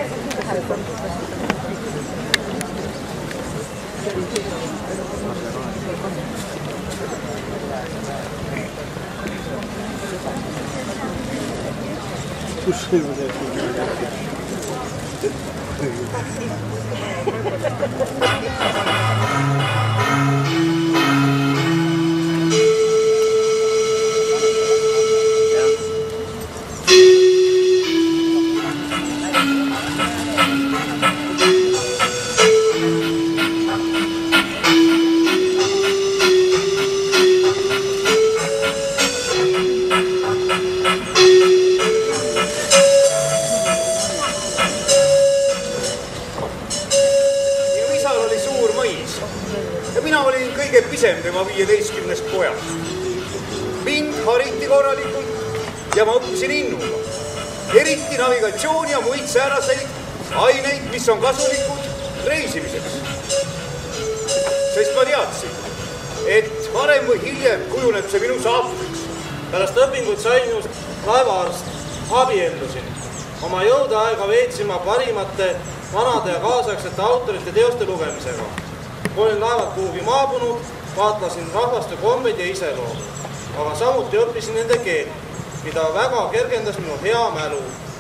Tema 15 pojast. Mind hariti korralikult ja ma õppisin innuga. Eriti navigatsiooni ja muid sääraseid aineid, mis on kasulikud reisimiseks. Sest ma teadsin, et varem või hiljem kujuneb see minu saatuseks. Pärast õpingut sain ju laevaarst, abiellusin. Oma jõudeaega veetsin ma parimate vanade ja kaasaegsete autorite teoste lugemisega. Kui olin laevad kuhugi maabunud, vaatlasin rahvaste kombeid ja iseloomu, aga samuti õppisin nende keelt, mida väga kergendas minu hea mälu.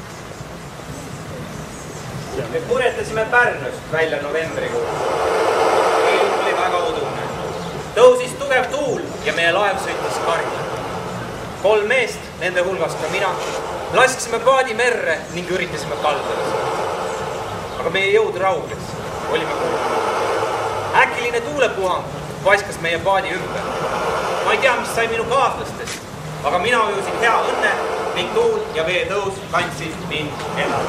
Me purjetasime Pärnust välja novembrikuul. Ilm oli väga udune. Tõusis tugev tuul ja meie laev sõitis karja. 3 meest, nende hulgas ka mina, laskisime paadi merre ning üritasime kaldale. Aga meie jõud rauges, olime kuulnud. Äkiline tuulepuhang paiskas meie paadi ümber. Ma ei tea, mis sai minu kaaslastest, aga mina ujusin hea õnne ning tuul ja vee tõus kandsid mind edasi.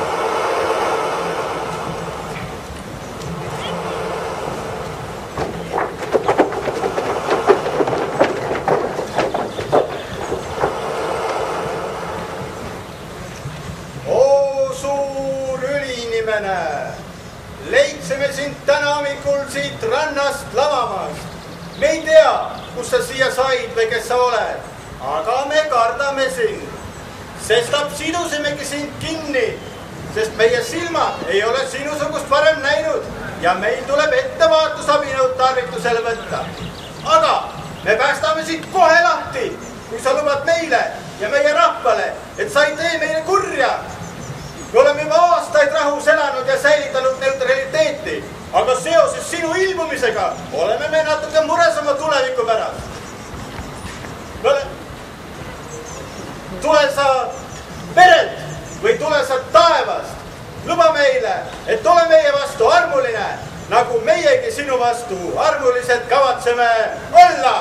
Oo, suur ülinimene! Leidsime sind täna hommikul siit rannast lavamast. Me ei tea, kus sa siia said või kes sa oled, aga me kardame sind. Sestap sidusimegi sind kinni, sest meie silmad ei ole sinusugust varem näinud ja meil tuleb ettevaatusabinõud tarvitusele võtta. Aga me päästame sind kohe lahti, kui sa lubad meile ja meie rahvale, et sa ei tee meile kurja. Me oleme juba aastaid rahus elanud ja säilitanud neutraliteeti, aga seoses sinu ilmumisega oleme me natuke mures oma tuleviku pärast. Tule sa perelt või tule sa taevast. Luba meile, et ole meie vastu armuline, nagu meiegi sinu vastu armulised kavatseme olla.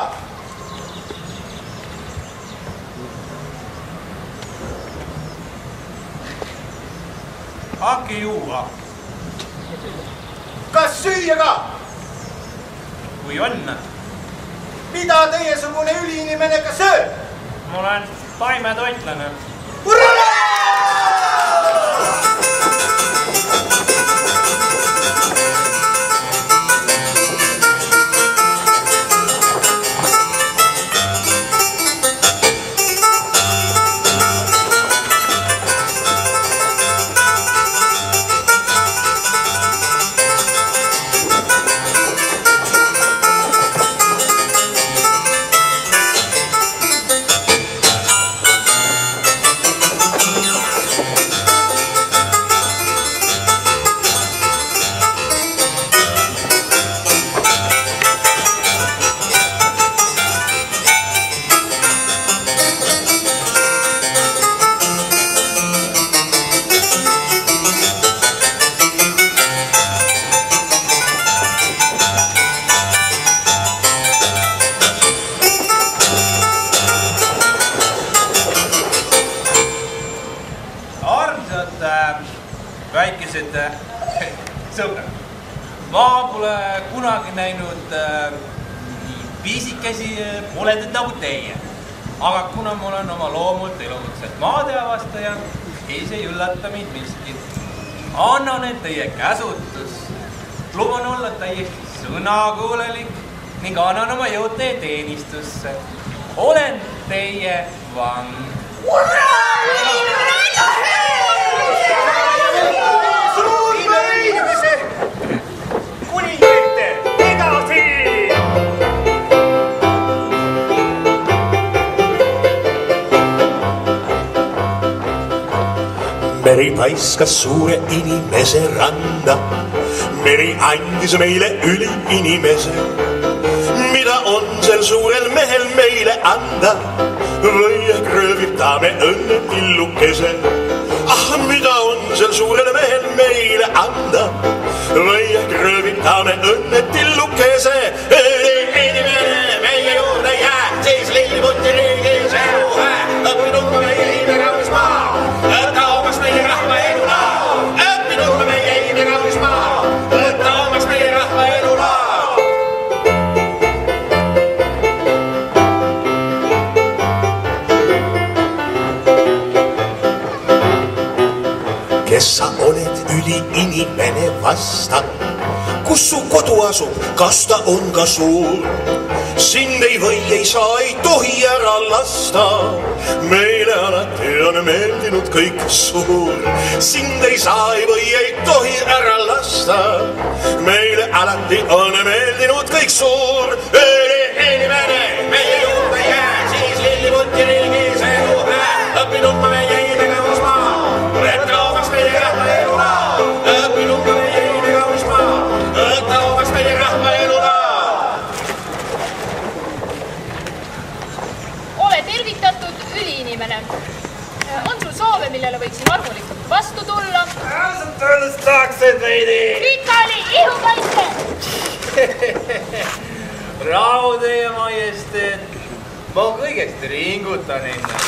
Hakki juua. Kas süüa ka? Kui on. Mida teiesugune üliinimene ka sööb? Ma olen taimetoitlane. Urra! Väikesed sõbrad. Ma pole kunagi näinud nii piisikesi moledad nagu teie. Aga kuna ma olen oma loomult elukutselt maadeavastaja, ei see üllata mind miski. Annan end teie käsutus. Luban olla täiesti sõnakuulelik ning annan oma jõud teie teenistusse. Olen teie vang. Urraa! meri paiskas suure inimese randa. Meri andis meile üliinimese. Mida on sel suurel mehel meile anda? Või kröövib ta me õnne tillukese. Mida on sel suurel mehel meile anda? Või kröövib ta me õnne tillukese. Inimene meie juurde jää, siis lilliputti riigis eluhä. Õppinud ma meie iime kaunis maa, õtta omaks meie rahva elulaa. Õppinud ma meie iime kaunis maa, õtta omaks meie rahva elulaa. Kes sa oled üliinimene vasta? Kus su kodu asub, kas ta on ka suur? Sind ei või, ei saa, ei tohi ära lasta. Meile alati on meeldinud kõik suur. Sind ei saa, ei või, ei tohi ära lasta. Meile alati on meeldinud kõik suur. Inimene meie juurde jää, siis lilliputti riigis eluhää. Õppinud ma meie iime kaunis maa, võtta omaks meie rahva elulaa. Õppinud ma meie iime kaunis maa, võtta omaks meie rahva elulaa. Ole tervitatud, üliinimene. On sul soove, millele võiksin armulikult vastu tulla? Ausalt öeldes tahaksid veidi. Pikali, ihukaitse! Rahu teie majesteet. Ma kõigest ringutan enne.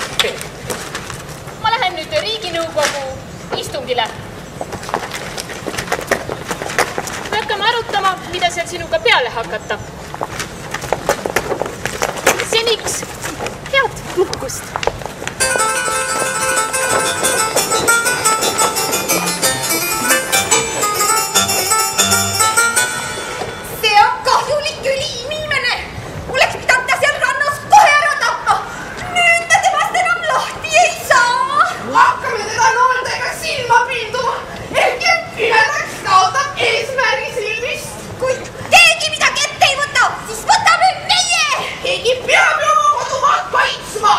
Ma lähen nüüd Riiginõukogu istungile. Me hakkame arutama, mida seal sinuga peale hakata. Seniks head puhkust! See on kahjulik üliinimene! Oleks pidanud ta seal rannas kohe ära tapma! Nüüd me temast enam lahti ei saa! Hakkame teda nooldega silma pilduma! Ehk et pimedaks kaotab eesmärgi silmist! Kui keegi midagi ette ei võta, siis võtame meie! Keegi peab ju oma kodumaad kaitsma!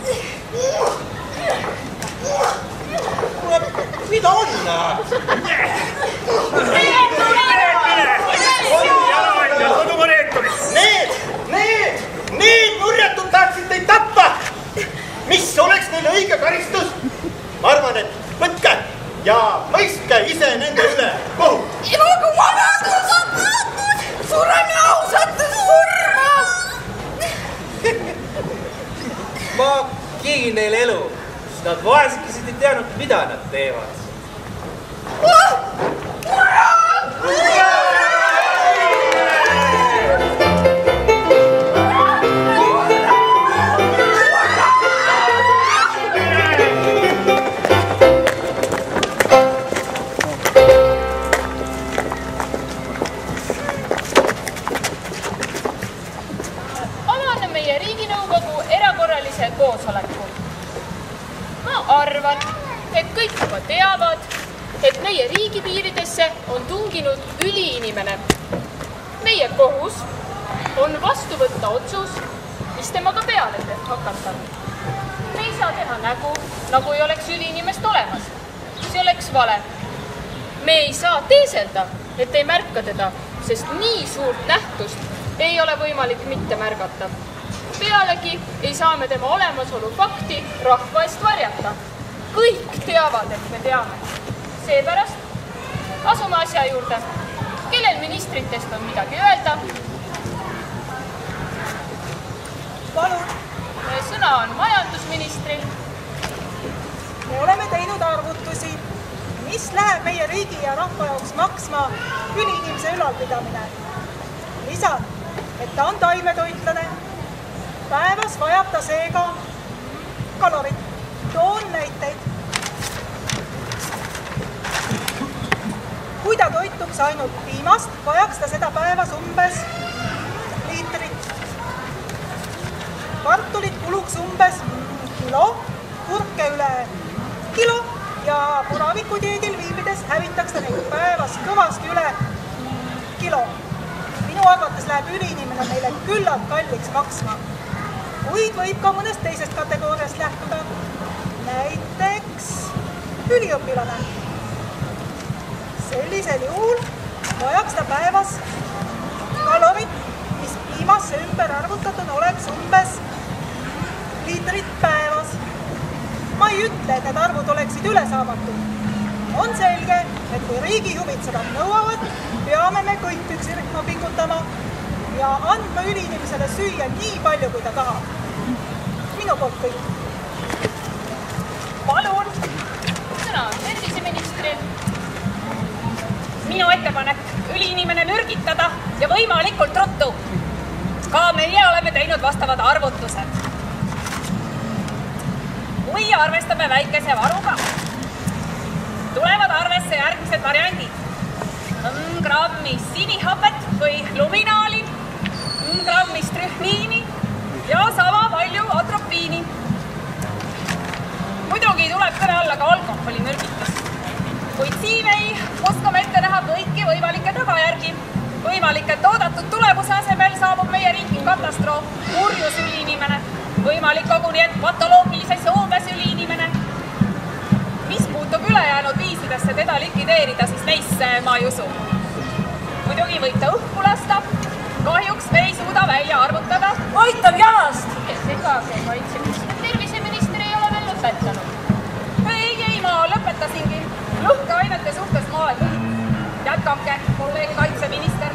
Mida on? Need nurjatud tahaksid teid tappa! Mis oleks neile õige karistus? Ma arvan, et võtke ja mõistke ise nende üle kohut. Ivaga vabadus on võetud! Sureme ausate surma! Ma kiin neile elu. Nad vaesekesed ei teadnud, mida nad teevad. Avane meie Riiginõukogu erakorralise koosoleku. Ma arvan, et kõik juba teavad, et meie riigipiiridesse on tunginud üliinimene. Meie kohus on vastu võtta otsus, mis temaga peale hakata. Me ei saa teha nägu, nagu ei oleks üliinimest olemas. See oleks vale. Me ei saa teeselda, et ei märka teda, sest nii suurt nähtust ei ole võimalik mitte märgata. Pealegi ei saa me tema olemasolu fakti rahva eest varjata. Kõik teavad, et me teame. Seepärast asume asja juurde. Kellel ministritest on midagi öelda? Palun. Sõna on majandusministril. Me oleme teinud arvutusi, mis läheb meie riigi ja rahva jaoks maksma üliinimese ülalpidamine. Lisan, et ta on taimetoitlane. Päevas vajab ta seega kalorit. Toon näiteid. Kui ta toituks ainult piimast, vajaks ta seda päevas umbes liitrit. Kartulit kuluks umbes kilo, kurke üle kilo ja puravikudiidil viibides hävitaks ta neid päevas kõvasti üle kilo. Minu arvates läheb üliinimene meile küllalt kalliks maksma, kuid võib ka mõnest teisest kategooriast lähtuda. Näiteks üliõpilane. Sellisel juhul vajaks ta päevas kalorit, mis piimasse ümber arvutatud oleks umbes liitrit päevas. Ma ei ütle, et need arvud oleksid ülesaamatud. On selge, et kui riigi huvid seda nõuavad, peame me kõik püksirihma pikutama ja andma üliinimesele süüa nii palju, kui ta tahab. Minu poolt kõik. Palun, sõna terviseministril. Minu ettepanek üliinimene mürgitada ja võimalikult ruttu. Ka meie oleme teinud vastavad arvutused. Kui arvestame väikese varuga, tulevad arvesse järgmised variandid. Grammi sinihapet või luminaali, grammi strühniini ja sama palju atropiini. Muidugi tuleb kõne alla ka alkoholimürgitus. Kuid siin ei oskame ette näha kõiki võimalikke tagajärgi. Võimalik, et oodatud tulemuse asemel saabub meie riiki katastroof, urjus üliinimene. Võimalik koguni, et patoloogilises joomes üliinimene. Mis puutub ülejäänud viisidesse teda likvideerida, siis neisse ma ei usu. Muidugi võib ta õhku lasta. Kahjuks me ei suuda välja arvutada. Aitab jalast! Segage kaitseminister. Terviseminister ei ole veel lõpetanud. Ei, ma lõpetasingi. Lõhkeainete suhtes ma olen võit. Jätkake, kolleeg kaitseminister.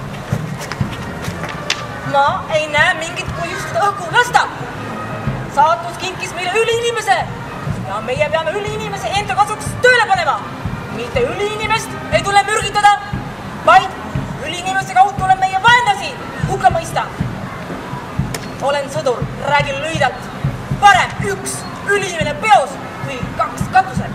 Ma ei näe mingit põhjust õhku lasta. Saatus kinkis meile üliinimese ja meie peame üliinimese enda kasuks tööle panema. Mitte üliinimest ei tule mürgitada, vaid üliinimese kaudu tuleb meie vaenlasi hukka mõista. Olen sõdur, räägin lühidalt. Parem üks üliinimene peos kui kaks katusel.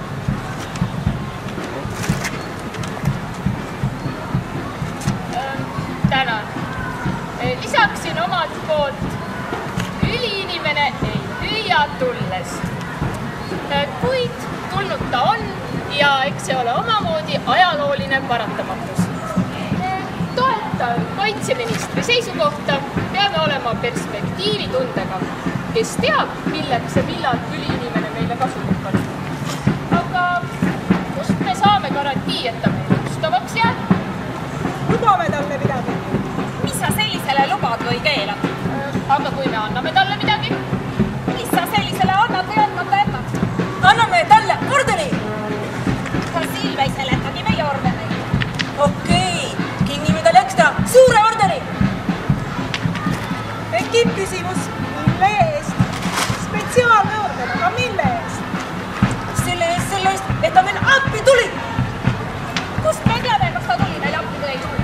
Tänan. Lisaksin omalt poolt, üliinimene ei hüüa tulles. Kuid tulnud ta on ja eks see ole omamoodi ajalooline paratamatus. Toetan kaitseministri seisukohta, peame olema perspektiivitundega, kes teab, milleks ja millal üliinimene meile kasulik on. Aga kust me saame garantii, et ta meile ustavaks jääb? Lubame talle midagi. Mis sa sellisele lubad või keelad? Aga kui me anname talle midagi? Mis sa sellisele annad või andmata jätad? Anname talle ordeni! Sa Silve ei seletagi meie ordeneid. Okei, kingime talle ekstra suure ordeni! Tekib küsimus, mille eest? Spetsiaalne orden, aga mille eest? Selle eest, et ta meil appi tuli! Kust me teame, kas ta tuli meil appi või ei tulnud?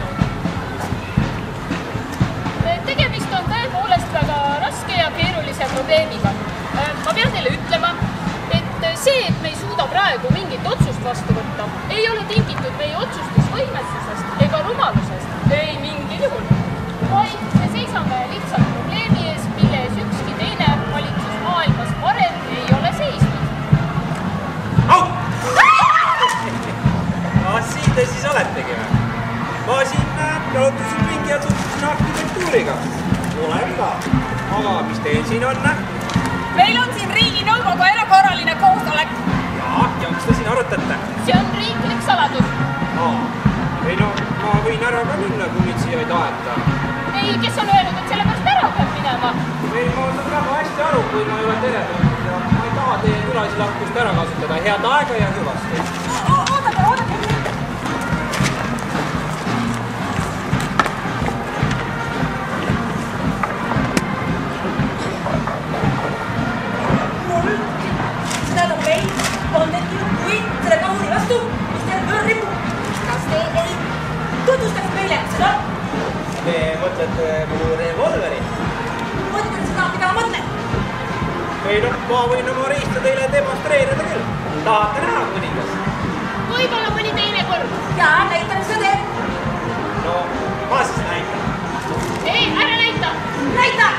Tegemist on tõepoolest väga raske ja keerulise probleemiga. Ma pean teile ütlema, et see, et me ei suuda praegu mingit otsust vastu võtta, ei ole tingitud meie otsustusvõimetusest ega rumalusest, ei mingil juhul. Vaid me seisame lihtsalt probleemi ees, mille ees ükski teine valitsus maailmas varem ei ole seisnud. Au! Siin te siis oletegi või? Ma siin jalutusin ringi ja tutvusin arhitektuuriga. Ole viga. Aga mis teil siin on? Meil on siin Riiginõukogu erakorraline koosolek. Ja mis te siin arutate? See on riiklik saladus. Ei no, ma võin ära ka minna, kui mind siia ei taheta. Ei, kes on öelnud, et sellepärast ära peab minema? Ei, ma saan väga hästi aru, kui ma ei ole teretulnud ja ma ei taha teie külasilahkust ära kasutada. Head aega ja hüvasti. Oodake. On tekkinud kui selle kahuri vastu, mis teil pöör ripub. Kas te ei tutvustaks meile seda? Te mõtlete mu revolveri? Mõtlen seda, mida ma mõtlen. Ei no, ma võin oma riista teile demonstreerida küll. Tahate näha, kuningas? Võib-olla mõni teine kord. Jaa, näitame seda teeb. No, ma siis näitan. Ei, ära näita. Näita!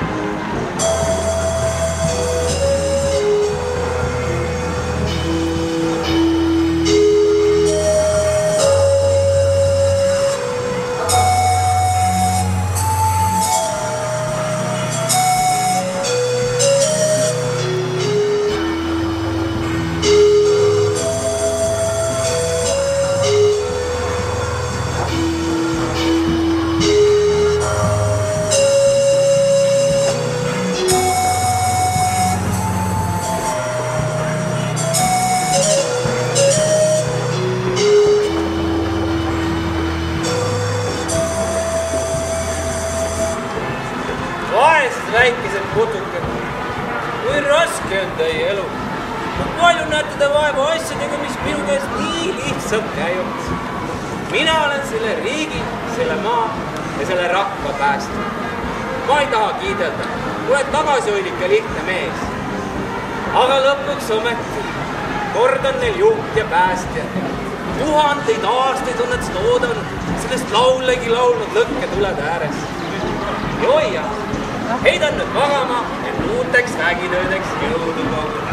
väikesed putukad. Kui raske on teie elu. Kui palju näete te vaeva asjadega, mis minu käest nii lihtsalt käivad. Mina olen selle riigi, selle maa ja selle rahva päästja. Ma ei taha kiidelda. Oled tagasihoidlik ja lihtne mees. Aga lõpuks ometi kord on neil juht ja päästja. Tuhandeid aastaid on nad seda oodanud, sellest laulegi laulnud lõkketulede ääres. Ja hoia, heidan nüüd magama, et uuteks vägitöödeks jõudu koguda.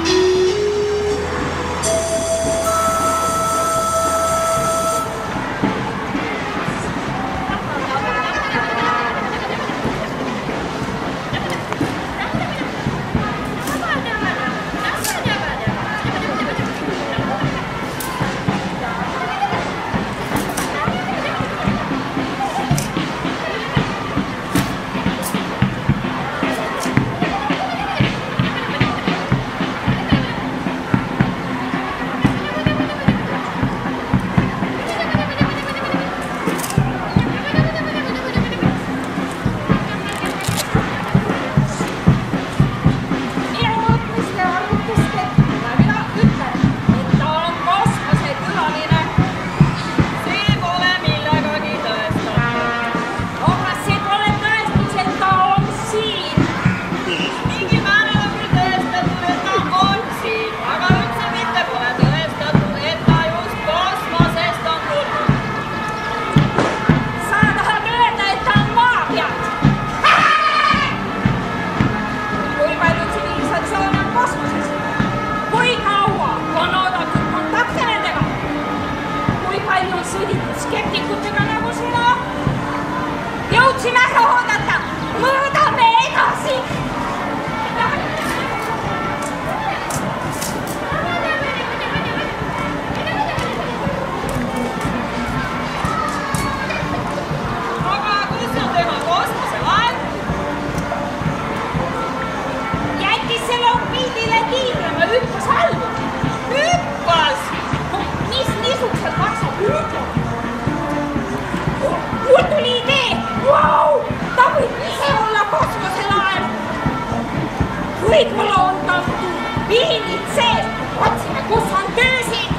Võib-olla on tahtud piinid sees. Otsime, kus on töösid.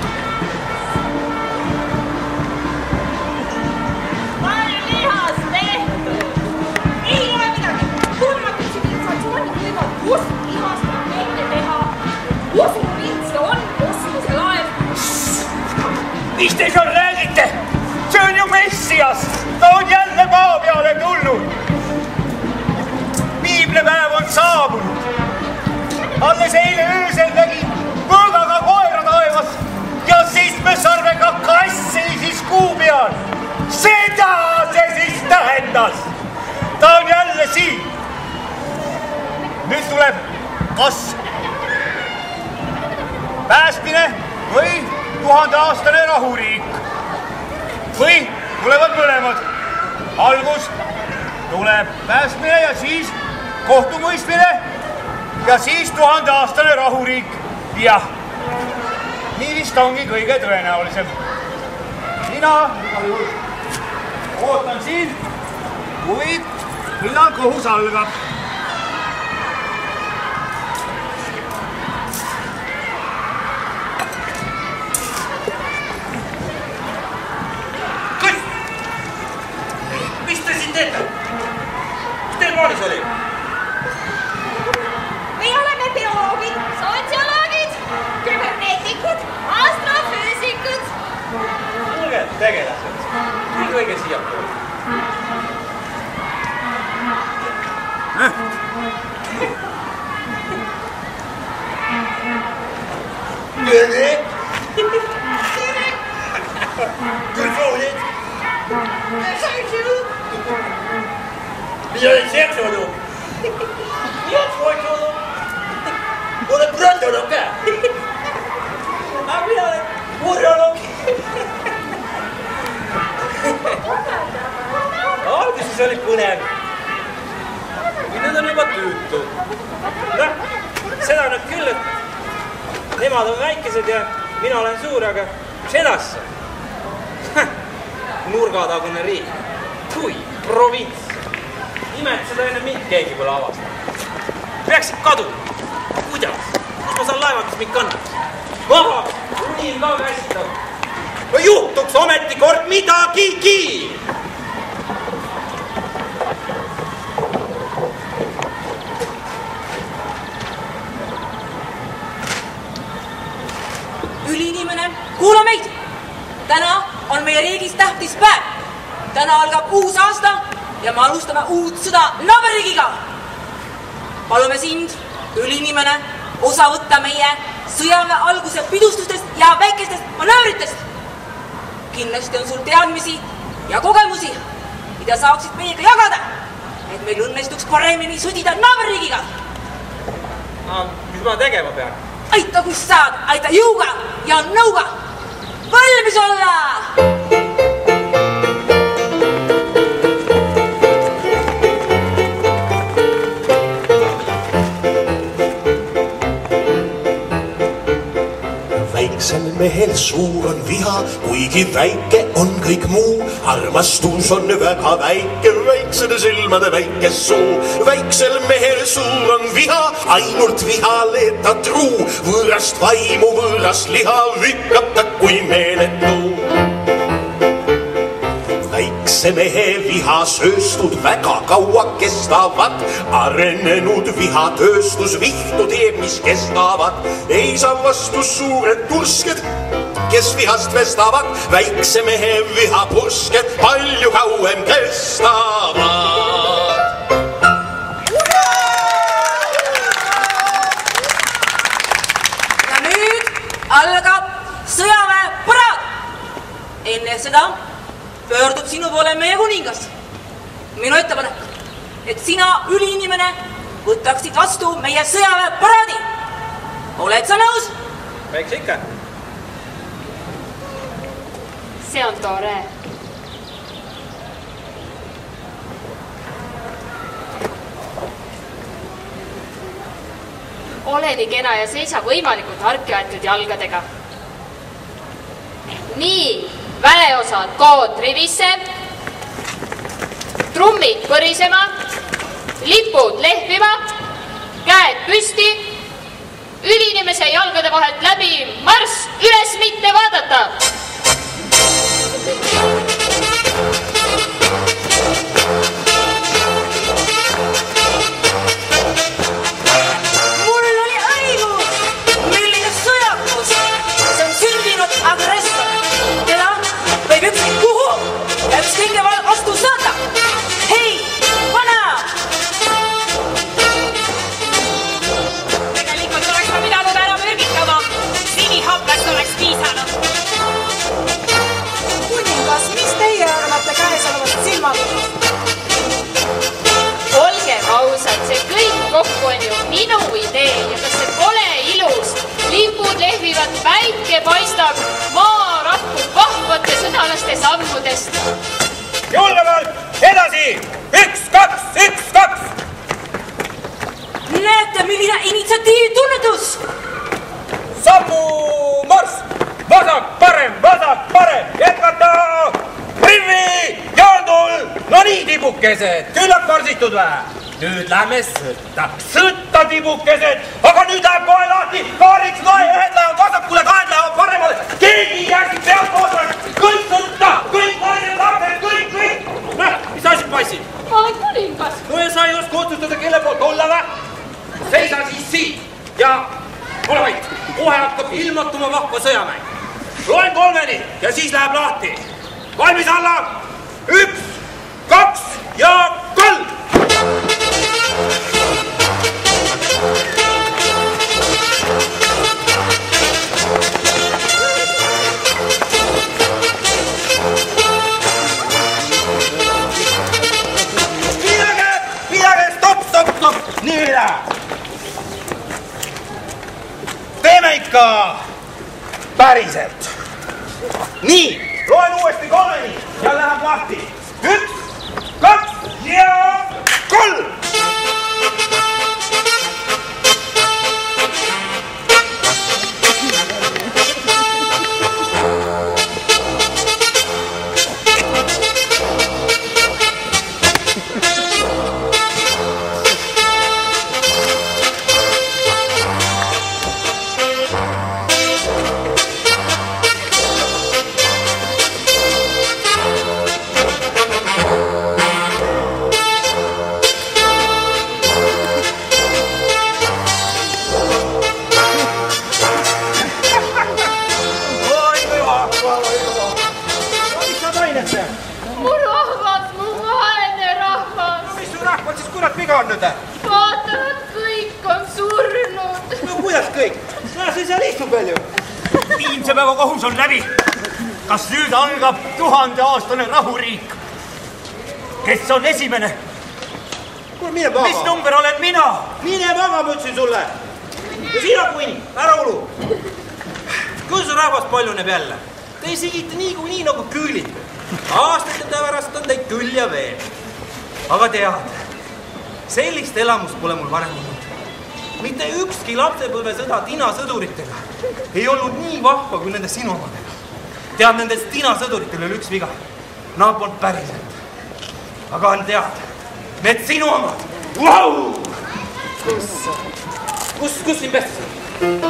Palju lihas tehtud. Ei ole midagi. Tundmatud tsivilisatsiooni võivad just lihast ette teha. Usuvints on kosmose laev. Mis te seal räägite? See on ju Messias. Ta on jälle maa peale tulnud. Piiblepäev on saabunud. Alles eile öösel nägin mõõgaga koera taevas ja seitsmesarvega kass seisis kuu peal. Seda see siis tähendas. Ta on jälle siin. Nüüd tuleb kas päästmine või 1000-aastane rahuriik. Või tulevad mõlemad. Algus tuleb päästmine ja siis kohtumõistmine. Ja siis 1000-aastane rahuriik. Jah, nii vist ongi kõige tõenäolisem. Mina ootan siin, kui millal kohus algab. Kõik! Mis te siin teete? Mis teil maalis oli? Me oleme bioloogid, sotsioloogid, küberneetikud, astrofüüsikud. Kuulge, tegelased. Tulge õige siia. Tere! Küll foolid! Mida oled seksolu? Mida foolid? Oled brandolog ka? Aga mina olen urolog. Alguses oli põnev. Nüüd on juba tüütud. Noh, seda nüüd küll, et nemad on väikesed ja mina olen suur, aga mis edasi? Nurgatagune riik. Kui provints. Imet, seda enne mind keegi pole avastanud. Peaksid kaduma. Kuidas? Kus ma saan laeva, kes mind kannaks? Maha! Unim ka käsitab. No juhtuks ometi kord midagigi! Üliinimene, kuula meid! Täna on meie riigis tähtis päev. Täna algab uus aasta ja me alustame uut sõda naaberriigiga. Palume sind, üliinimene, osa võtta meie sõjaväe alguse pidustustest ja väikestest manöövritest. Kindlasti on sul teadmisi ja kogemusi, mida saaksid meiega jagada, et meil õnnestuks paremini sõdida naaberriigiga. Mis ma tegema pean? Aita, kus saad, aita jõuga ja nõuga. Valmis olla! Väiksel mehel suur on viha, kuigi väike on kõik muu. Armastus on väga väike, väiksede silmade väikes suu. Väiksel mehel suur on viha, ainult vihale ta truu. Võõrast vaimu, võõrast liha vikkab ta kui meeletu. Väikse mehe vihasööstud väga kaua kestavad. Arenenud vihatööstus vihtu teeb, mis kestavad. Ei saa vastu suured tursked, kes vihast vestavad. Väikse mehe vihapursked palju kauem kestavad. Ja nüüd algab sõjaväe paraad. Enne seda pöördub sinu poole meie kuningas. Minu ettepanek, et sina, üliinimene, võtaksid vastu meie sõjaväe paraadi. Oled sa nõus? Eks ikka. See on tore. Ole nii kena ja seisa võimalikult harki aetud jalgadega. Nii, väeosad kood rivisse, trummid põrisema, lipud lehvima, käed püsti, üliinimese jalgade vahelt läbi marss, üles mitte vaadata. Mul oli aimus, milline sõjakus. See on sündinud agressor, keda võib ükski kuhu ja üks kõige vastu saada. Hei, vana! Tegelikult oleks ma pidanud ära mürgitama. Sinihapest oleks piisanud. Kuningas, mis teie arvate käesolevast silmavõtust? Olgem ausad, see kõik kokku on ju minu idee ja kas see pole ilus? Lipud lehvivad, päike paistab, maa rakkub vahvate sõdalaste sammudest. Julgemalt, edasi! 1, 2, 1, 2! Näete, milline initsiatiivi tunnetus! Sammu marss! Vasak, parem! Jätkata! Rivi! Jaandul! No nii, tibukesed! Küllap karsitud vähe? Nüüd lähme sõtta. Sõtta, tibukesed! Aga nüüd läheb kohe lahti! Kaariks lae, ühed lähevad vasakule, kahed lähevad paremale! Keegi jäägi pealt oodaks! Kõik sõtta! Kõik naised, lapsed, kõik! Mis sa siin passid? Ma olen kuningas. No ja sa ei oska otsustada, kelle poolt olla või? Seisa siis siit ja ole vait. Kohe hakkab ilmatuma vahva sõjamäng. Loen 3 ja siis läheb lahti. Valmis alla! 1, 2 ja 3! Pidage, stopp! Nii läheb. Teeme ikka päriselt. Nii, loen uuesti 3 ja läheb lahti. 1, 2 ja 3! öelda? vaatavad, kõik on surnud. No kuidas kõik? Näe, see seal istub veel ju. Viimse päeva kohus on läbi. Kas nüüd algab 1000-aastane rahuriik? Kes on esimene? Kuule, mine maga. Mis number olen mina? Mine maga, ma ütlesin sulle. Ja sina, Kunni, ära ulu. Kui su rahvas paljuneb jälle? Te sigite nii nagu küülid. Aastate pärast on teid küll ja veel. Aga tead, sellist elamust pole mul varem olnud. Mitte ükski lapsepõlvesõda tinasõduritega ei olnud nii vahva kui nende sinu omadega. Tead, nendest tinasõduritel oli üks viga. Nad polnud päriselt. Aga on tead, need sinu omad. Vau! Kus siin pestis?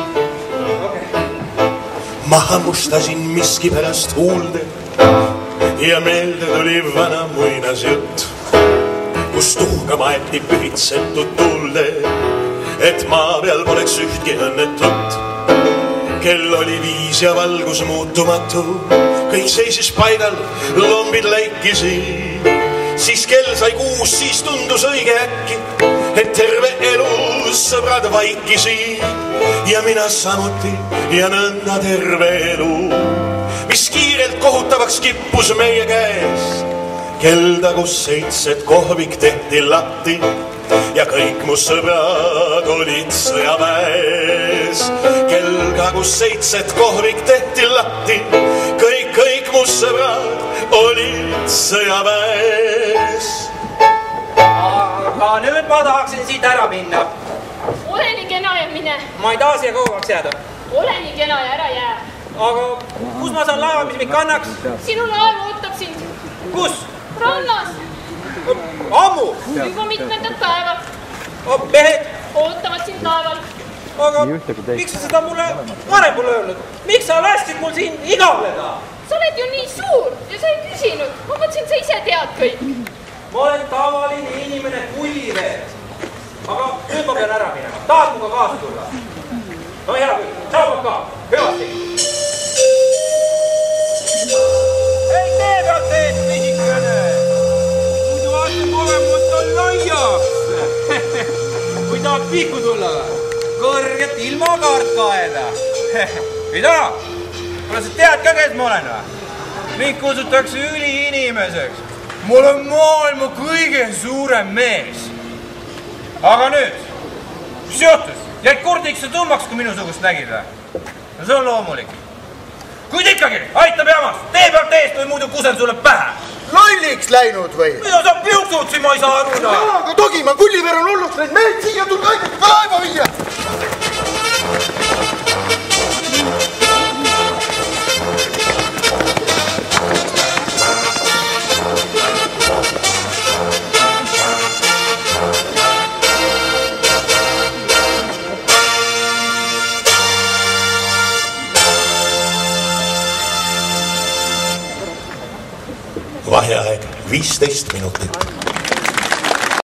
Ma hammustasin miskipärast huulde ja meelde tuli vana muinasjutt, kus tuhka maeti pühitsetud tulde, et maa peal poleks ühtki õnnetut. Kell oli 5 ja valgus muutumatu, kõik seisis paigal, lombid läikisid. Siis kell sai 6, siis tundus õige äkki, et terve elu sõbrad vaikisid. Ja mina samuti ja nõnda terve elu, mis kiirelt kohutavaks kippus meie käes. Kelda, kus 7 kohvik tehti lahti ja kõik mu sõbrad olid sõjaväes. Kelda, kus 7 kohvik tehti lahti, kõik mu sõbrad olid sõjaväes. Aga nüüd ma tahaksin siit ära minna. Ole nii kena ja mine. Ma ei taha siia kauaks jääda. Ole nii kena ja ära jää. Aga kus ma saan laeva, mis mind kannaks? Sinu laev ootab sind. Kus? Rannas. Ammu? Juba mitmendat päeva. Mehed? Ootavad sind laeval. Aga miks sa seda mulle varem pole öelnud? Miks sa lasksid mul siin igavleda? Sa oled ju nii suur ja sa ei küsinud. Ma mõtlesin, sa ise tead kõik. Ma olen tavaline inimene Kullivees. Aga nüüd ma pean ära minema. Tahad muga kaasa tulla? No hea küll. Tšau, Maka. Hüvasti. Ei tee pealt teed, pisikene. Muidu vaatan kogemust on laiaks. Kui tahad pihku tulla või? Kõrget ilmakaart kaeda. Mida? Kuule, sa tead ka, kes ma olen või? Mind kutsutakse üliinimeseks. Ma olen maailma kõige suurem mees. Aga nüüd, mis juhtus? Jäid kurdiks ja tummaks, kui minusugust nägid või? No see on loomulik. Kuid ikkagi, aitab jamast, tee pealt eest või muidu kusen sulle pähe. Lolliks läinud või? Mida sa piuksud siin, ma ei saa aru da. Aga togi, ma Kulliver on hullust neid mehed siia tulnud aidata ka laeva viia. Vaheaeg 15 minutit.